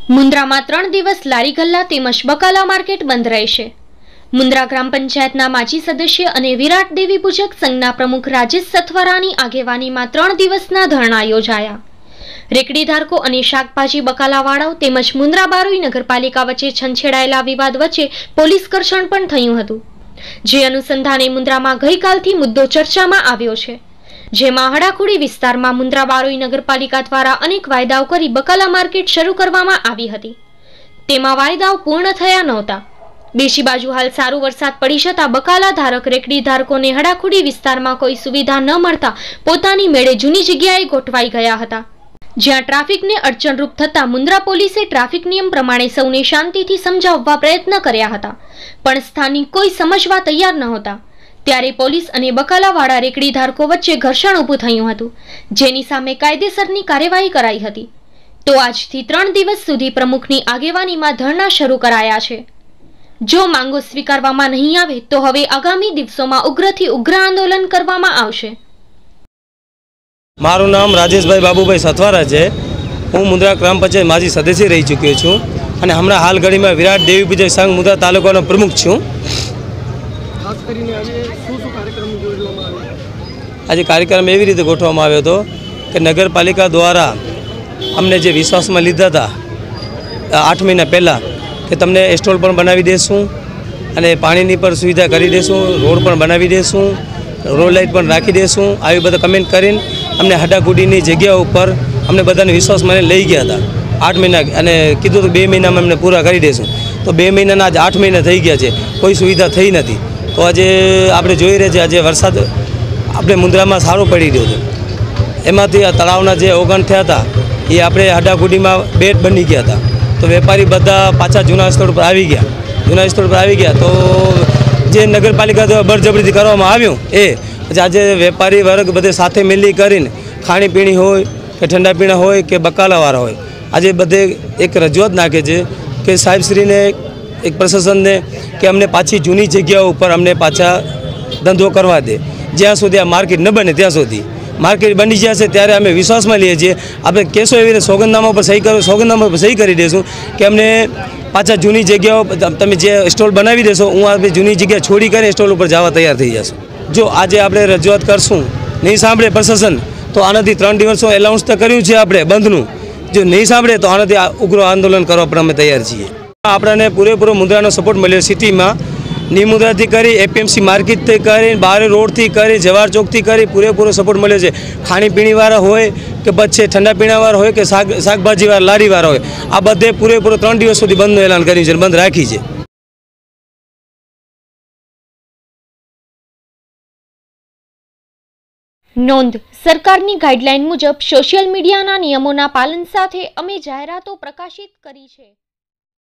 મુન્દ્રામાં 3 દિવસ લારી ગલ્લા તેમજ બકાલા માર્કેટ બંધ રહેશે। મુન્દ્રા ગ્રામ પંચાયતના માજી સદસ્ય અને વિરાટ દેવી પૂજક સંઘના પ્રમુખ રાજેશ સથવારાની આગેવાનીમાં 3 દિવસના ધરણા યોજાયા। રેકડી ધારકો અને શાકભાજી બકાલાવાળાઓ તેમજ મુન્દ્રા બારોઈ નગરપાલિકા વચ્ચે છંછેડાયેલા વિવાદ વચ્ચે પોલીસ ઘર્ષણ પણ થયું હતું, જે અનુસંધાને મુન્દ્રામાં ગઈકાલથી મુદ્દો ચર્ચામાં આવ્યો છે, જેમાં હડાખુડી વિસ્તારમાં મુન્દ્રા બારોઈ નગરપાલિકા દ્વારા અનેક વાયદાઓ કરી બકાલા માર્કેટ શરૂ કરવામાં આવી હતી, તેમાં વાયદાઓ પૂર્ણ થયા નહોતા। બીજી બાજુ હાલ સારો વરસાદ પડી જતા બકાલા ધારક રેકડી ધારકોને હડાખુડી વિસ્તારમાં કોઈ સુવિધા ન મળતા પોતાની મેળે જૂની જગ્યાએ ગોઠવાઈ ગયા હતા, જ્યાં ટ્રાફિકને અડચણરૂપ થતા મુન્દ્રા પોલીસે ટ્રાફિક નિયમ પ્રમાણે સૌને શાંતિથી સમજાવવા પ્રયત્ન કર્યા હતા, પણ સ્થાનિક કોઈ સમજવા તૈયાર નહોતા। ત્યારે પોલીસ અને બકાલાવાળા રેકડી ધારકો વચ્ચે ઘર્ષણ ઊભું થયું હતું, જેની સામે કાયદેસરની કાર્યવાહી કરાઈ હતી। તો આજથી 3 દિવસ સુધી પ્રમુખની આગેવાનીમાં ધરણા શરૂ કરાયા છે। જો માંગો સ્વીકારવામાં નહીં આવે તો હવે આગામી દિવસોમાં ઉગ્રથી ઉગ્ર આંદોલન કરવામાં આવશે। મારું નામ રાજેશભાઈ બાબુભાઈ સથવારા છે। હું મુન્દ્રા ગ્રામ પંચાયત માજી સદસ્ય રહી ચૂક્યો છું અને હમણાં હાલ ઘડીમાં વિરાટ દેવી પૂજક સંઘ મુન્દ્રા તાલુકાનો પ્રમુખ છું। આજે કાર્યક્રમ એવી રીતે ગોઠવવામાં આવ્યો હતો કે નગરપાલિકા દ્વારા અમને જે વિશ્વાસમાં લીધા હતા 8 મહિના પહેલાં કે તમને સ્ટોલ પણ બનાવી દેશું અને પાણીની પણ સુવિધા કરી દેશું, રોડ પણ બનાવી દેશું, રોડ લાઇટ પણ રાખી દેશું, આવી બધા કમેન્ટ કરીને અમને હડાકુડીની જગ્યા ઉપર અમને બધાને વિશ્વાસમાં લઈ ગયા હતા 8 મહિના અને કીધું તો 2 મહિનામાં અમને પૂરા કરી દેશું। તો 2 મહિનાના આજે 8 મહિના થઈ ગયા છે, કોઈ સુવિધા થઈ નથી। તો આજે આપણે જોઈ રહ્યા છીએ આજે વરસાદ આપણે મુન્દ્રામાં સારો પડી રહ્યો છે, એમાંથી આ તળાવના જે ઓગણ થયા હતા એ આપણે હડાકુડીમાં બેટ બની ગયા હતા। તો વેપારી બધા પાછા જૂના સ્થળ પર આવી ગયા। તો જે નગરપાલિકા દ્વારા બળજબરીથી કરવામાં આવ્યું એ પછી આજે વેપારી વર્ગ બધે સાથે મિલી કરીને ખાણીપીણી હોય કે ઠંડા પીણા હોય કે બકાલાવાળા હોય આજે બધે એક રજૂઆત નાખે છે કે સાહેબશ્રીને એક પ્રશાસનને કે અમને પાછી જૂની જગ્યાઓ ઉપર અમને પાછા ધંધો કરવા દે, જ્યાં સુધી આ માર્કેટ ન બને ત્યાં સુધી। માર્કેટ બની જશે ત્યારે અમે વિશ્વાસમાં લઈએ છીએ, આપણે કહેશો એવી સોગંદનામા પર સહી કરો, સોગંદનામા પર સહી કરી દઈશું કે અમને પાછા જૂની જગ્યાઓ તમે જે સ્ટોલ બનાવી દેશો હું આપણે જૂની જગ્યા છોડી કરીને સ્ટોલ ઉપર જવા તૈયાર થઈ જશું। જો આજે આપણે રજૂઆત કરશું નહીં સાંભળે પ્રશાસન તો આનાથી 3 દિવસનું એલાઉન્સ તો કર્યું છે આપણે બંધનું, જો નહીં સાંભળે તો આનાથી ઉગ્ર આંદોલન કરવા પણ અમે તૈયાર છીએ। આપણને પૂરેપૂરો મુન્દ્રાનો સપોર્ટ મળ્યો, સિટીમાં નિમુદ્રાથી કરી એપીએમસી માર્કેટથી કરી બારે રોડથી કરી જવાહર ચોકથી કરી પૂરેપૂરો સપોર્ટ મળ્યો છે। ખાણીપીણીવાળા હોય કે પછી ઠંડા પીણાવાળા હોય કે શાકભાજીવાળા લારીવાળા હોય આ બધે પૂરેપૂરો 3 દિવસ સુધી બંધનું એલાન કર્યું છે, બંધ રાખી છે। નોંધ: સરકારની ગાઈડલાઈન મુજબ સોશિયલ મીડિયાના નિયમોના પાલન સાથે અમે જાહેરાતો પ્રકાશિત કરી છે।